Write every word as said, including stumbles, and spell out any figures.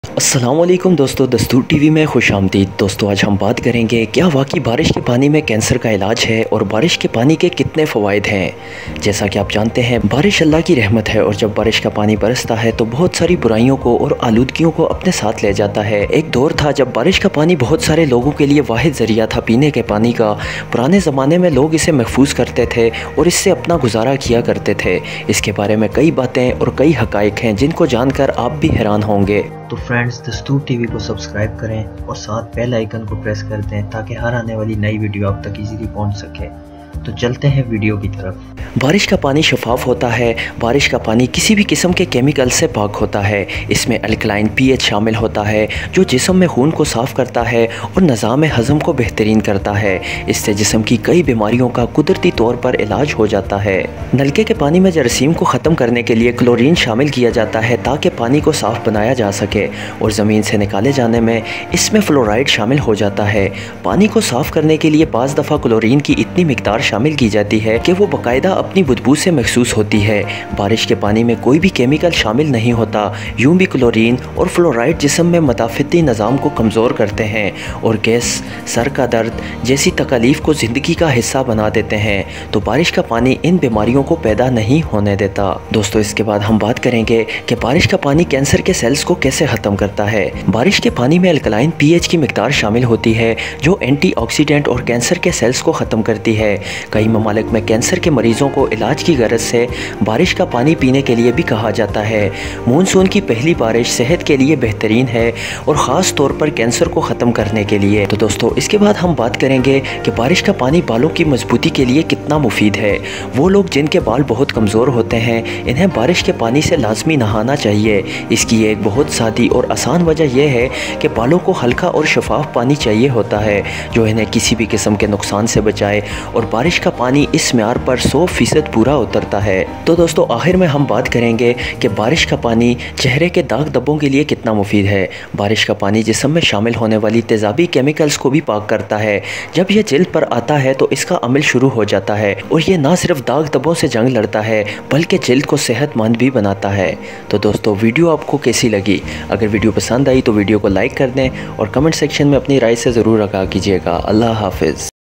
अस्सलाम वालेकुम दोस्तों, दस्तूर टीवी में खुश आमदीद। दोस्तों आज हम बात करेंगे क्या वाकई बारिश के पानी में कैंसर का इलाज है और बारिश के पानी के कितने फ़वाइद हैं। जैसा कि आप जानते हैं बारिश अल्लाह की रहमत है और जब बारिश का पानी बरसता है तो बहुत सारी बुराइयों को और आलूदगियों को अपने साथ ले जाता है। एक दौर था जब बारिश का पानी बहुत सारे लोगों के लिए वाहिद ज़रिया था पीने के पानी का। पुराने ज़माने में लोग इसे महफूज करते थे और इससे अपना गुजारा किया करते थे। इसके बारे में कई बातें और कई हक़ाइक़ हैं जिनको जानकर आप भी हैरान होंगे। तो फ्रेंड्स, दस्तूर टीवी को सब्सक्राइब करें और साथ बेल आइकन को प्रेस कर दें ताकि हर आने वाली नई वीडियो आप तक इजीली पहुंच सके। तो चलते हैं वीडियो की तरफ। बारिश का पानी शफाफ होता है। बारिश का पानी किसी भी किस्म के केमिकल से पाक होता है। इसमें अल्कलाइन पीएच शामिल होता है जो जिस्म में खून को साफ़ करता है और निज़ाम हज़म को बेहतरीन करता है। इससे जिस्म की कई बीमारियों का कुदरती तौर पर इलाज हो जाता है। नलके के पानी में जरासीम को ख़त्म करने के लिए क्लोरीन शामिल किया जाता है ताकि पानी को साफ़ बनाया जा सके और ज़मीन से निकाले जाने में इसमें फ्लोराइड शामिल हो जाता है। पानी को साफ़ करने के लिए बाज़ दफ़ा क्लोरीन की इतनी मिकदार शामिल की जाती है कि वो बाकायदा अपनी बदबू से महसूस होती है। बारिश के पानी में कोई भी केमिकल शामिल नहीं होता। यूं भी क्लोरीन और फ्लोराइड जिस्म में मदाफ़ती निज़ाम को कमज़ोर करते हैं और गैस, सर का दर्द जैसी तकलीफ़ को ज़िंदगी का हिस्सा बना देते हैं। तो बारिश का पानी इन बीमारियों को पैदा नहीं होने देता। दोस्तों इसके बाद हम बात करेंगे कि बारिश का पानी कैंसर के सेल्स को कैसे ख़त्म करता है। बारिश के पानी में अल्कलाइन पीएच की मिकदार शामिल होती है जो एंटीऑक्सीडेंट और कैंसर के सेल्स को ख़त्म करती है। कई ममालिक में कैंसर के मरीजों को इलाज की गरज से बारिश का पानी पीने के लिए भी कहा जाता है। मानसून की पहली बारिश सेहत के लिए बेहतरीन है और ख़ास तौर पर कैंसर को ख़त्म करने के लिए। तो दोस्तों इसके बाद हम बात करेंगे कि बारिश का पानी बालों की मजबूती के लिए कितना मुफीद है। वो लोग जिनके बाल बहुत कमज़ोर होते हैं इन्हें बारिश के पानी से लाजमी नहाना चाहिए। इसकी एक बहुत सादी और आसान वजह यह है कि बालों को हल्का और शफाफ पानी चाहिए होता है जो इन्हें किसी भी किस्म के नुकसान से बचाए और बारिश का पानी इस म्यार पर सौ फीसद पूरा उतरता है। तो दोस्तों आखिर में हम बात करेंगे कि बारिश का पानी चेहरे के दाग धब्बों के लिए कितना मुफीद है। बारिश का पानी जिस्म में शामिल होने वाली तेज़ाबी केमिकल्स को भी पाक करता है। जब यह जिल्द पर आता है तो इसका अमल शुरू हो जाता है और ये ना सिर्फ दाग धब्बों से जंग लड़ता है बल्कि जिल्द को सेहतमंद भी बनाता है। तो दोस्तों वीडियो आपको कैसी लगी? अगर वीडियो पसंद आई तो वीडियो को लाइक कर दें और कमेंट सेक्शन में अपनी राय से ज़रूर आगाह कीजिएगा। अल्लाह हाफिज़।